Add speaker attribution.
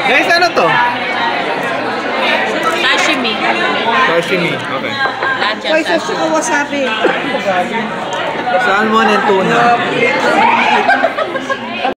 Speaker 1: Guys, ano to?
Speaker 2: Sashimi.
Speaker 1: Sashimi, okay.
Speaker 2: Lahat yan
Speaker 3: Hoy, sa wasabi.
Speaker 1: Salmon and tuna.